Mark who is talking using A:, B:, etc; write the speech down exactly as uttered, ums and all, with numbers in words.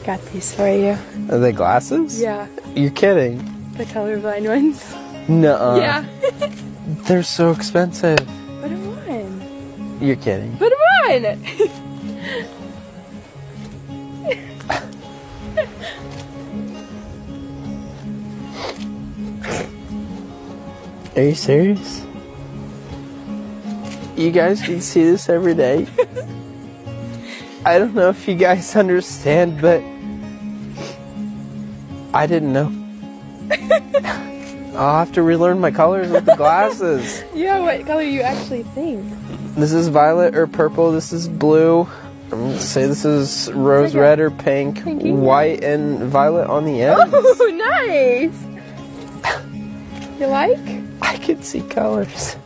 A: Got these for you.
B: Are they glasses?
A: Yeah.
B: You're kidding.
A: The colorblind ones.
B: Nuh-uh.
A: Yeah.
B: They're so expensive.
A: Put them on.
B: You're kidding.
A: Put them on.
B: Are you serious? You guys can see this every day. I don't know if you guys understand, but I didn't know. I'll have to relearn my colors with the glasses.
A: Yeah, what color you actually think?
B: This is violet or purple. This is blue. I'm going to say this is rose
A: like
B: red or pink.
A: pinky.
B: White and violet on the ends.
A: Oh, nice. You like?
B: I can see colors.